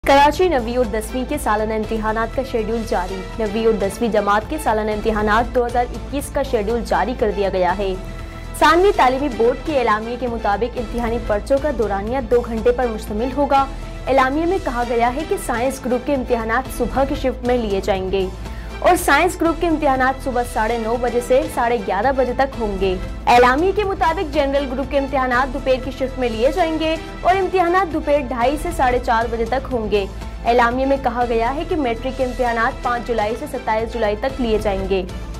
कराची 9वीं और 10वीं के सालाना इम्तिहानात का शेड्यूल जारी। 9वीं और 10वीं जमात के सालाना इम्तिहानात 2021 का शेड्यूल जारी कर दिया गया है। सानवी तालीमी बोर्ड के एलामिये के मुताबिक इम्तिहानी पर्चों का दौरानिया 2 घंटे पर मुश्तमिल होगा। एलामिये में कहा गया है कि साइंस ग्रुप के इम्तिहानात सुबह की शिफ्ट में लिए जाएंगे और साइंस ग्रुप के इम्तिहानात सुबह 9:30 बजे से 11:30 बजे तक होंगे। एलामिये के मुताबिक जनरल ग्रुप के इम्तिहानात दोपहर की शिफ्ट में लिए जाएंगे और इम्तिहानात दोपहर 2:30 से 4:30 बजे तक होंगे। एलामिये में कहा गया है कि मैट्रिक के इम्तिहानात 5 जुलाई से 27 जुलाई तक लिए जाएंगे।